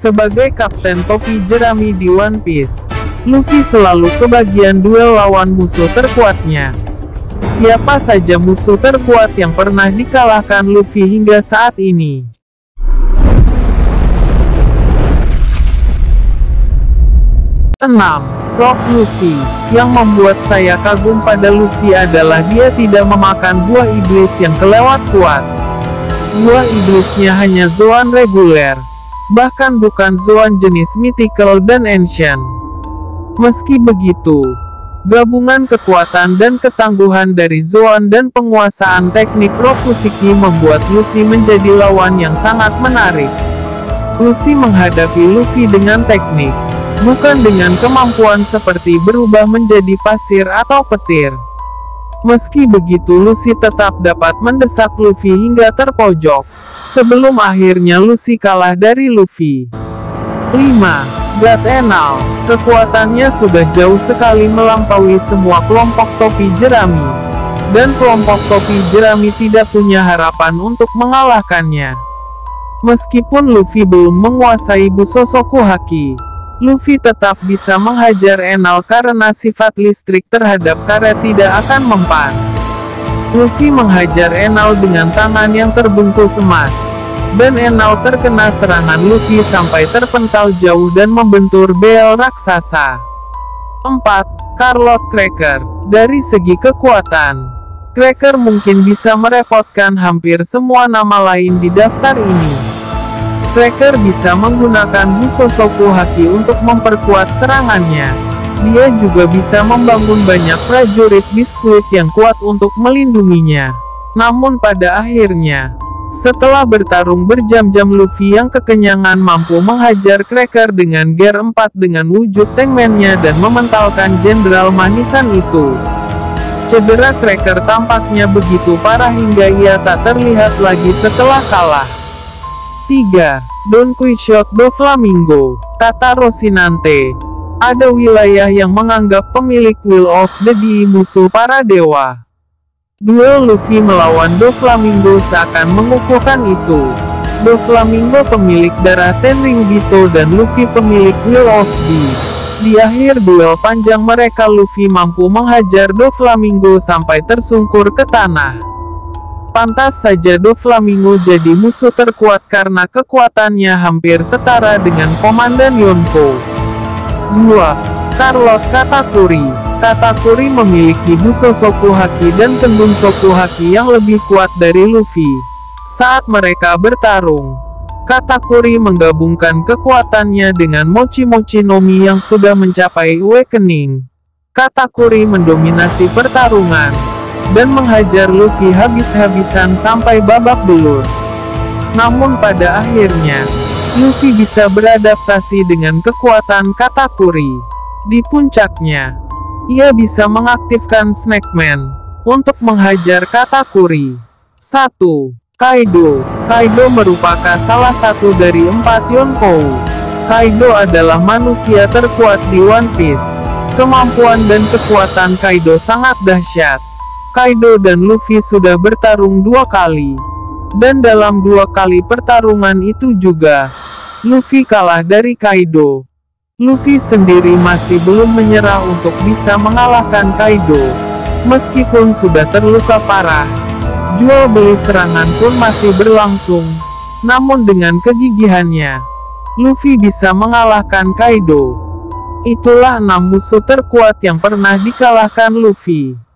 Sebagai kapten topi jerami di One Piece, Luffy selalu kebagian duel lawan musuh terkuatnya. Siapa saja musuh terkuat yang pernah dikalahkan Luffy hingga saat ini? 6. Rock Lucy. Yang membuat saya kagum pada Lucy adalah dia tidak memakan buah iblis yang kelewat kuat. Buah iblisnya hanya Zoan reguler, bahkan bukan Zoan jenis mythical dan ancient. Meski begitu, gabungan kekuatan dan ketangguhan dari Zoan dan penguasaan teknik Rokushiki membuat Lucy menjadi lawan yang sangat menarik. Lucy menghadapi Luffy dengan teknik, bukan dengan kemampuan seperti berubah menjadi pasir atau petir. Meski begitu Lucy tetap dapat mendesak Luffy hingga terpojok, sebelum akhirnya Lucy kalah dari Luffy. 5. God Enel. Kekuatannya sudah jauh sekali melampaui semua kelompok topi jerami, dan kelompok topi jerami tidak punya harapan untuk mengalahkannya. Meskipun Luffy belum menguasai Busosoku Haki, Luffy tetap bisa menghajar Enel karena sifat listrik terhadap karet tidak akan mempan. Luffy menghajar Enel dengan tangan yang terbungkus emas, dan Enel terkena serangan Luffy sampai terpental jauh dan membentur bel raksasa. 4. Carlot Cracker. Dari segi kekuatan, Cracker mungkin bisa merepotkan hampir semua nama lain di daftar ini. Cracker bisa menggunakan Busosoku Haki untuk memperkuat serangannya. Dia juga bisa membangun banyak prajurit biskuit yang kuat untuk melindunginya. Namun pada akhirnya, setelah bertarung berjam-jam Luffy yang kekenyangan mampu menghajar Cracker dengan Gear 4 dengan wujud tankman-nya dan mementalkan jenderal manisan itu. Cedera Cracker tampaknya begitu parah hingga ia tak terlihat lagi setelah kalah. 3. Don Quixote Doflamingo. Kata Rocinante, ada wilayah yang menganggap pemilik Will of the Dead musuh para dewa. Duel Luffy melawan Doflamingo seakan mengukuhkan itu. Doflamingo pemilik darah Tenryubito dan Luffy pemilik Will of the Dead. Di akhir duel panjang mereka Luffy mampu menghajar Doflamingo sampai tersungkur ke tanah. Pantas saja Doflamingo jadi musuh terkuat karena kekuatannya hampir setara dengan Komandan Yonko. 2. Carlot Katakuri. Katakuri memiliki Busosoku Haki dan Tendun Soku Haki yang lebih kuat dari Luffy. Saat mereka bertarung, Katakuri menggabungkan kekuatannya dengan Mochi Mochi no Mi yang sudah mencapai awakening. Katakuri mendominasi pertarungan dan menghajar Luffy habis-habisan sampai babak belur. Namun pada akhirnya, Luffy bisa beradaptasi dengan kekuatan Katakuri. Di puncaknya, ia bisa mengaktifkan Snakeman untuk menghajar Katakuri. 1. Kaido. Kaido merupakan salah satu dari 4 Yonkou. Kaido adalah manusia terkuat di One Piece. Kemampuan dan kekuatan Kaido sangat dahsyat. Kaido dan Luffy sudah bertarung 2 kali. Dan dalam 2 kali pertarungan itu juga, Luffy kalah dari Kaido. Luffy sendiri masih belum menyerah untuk bisa mengalahkan Kaido. Meskipun sudah terluka parah, jual beli serangan pun masih berlangsung. Namun dengan kegigihannya, Luffy bisa mengalahkan Kaido. Itulah 6 musuh terkuat yang pernah dikalahkan Luffy.